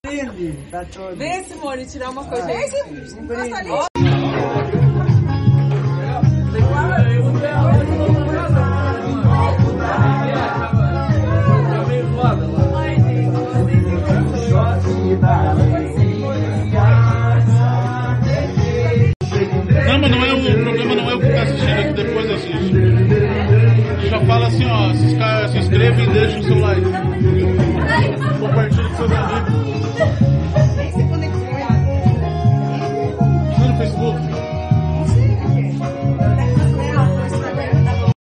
Tá todo. Vem, Simone, tirar uma coisa aí. Encosta ali. Não, mas não é o problema, não é o que tá assistindo, é que depois assiste. Já fala assim, ó, se inscreve e deixa o seu like.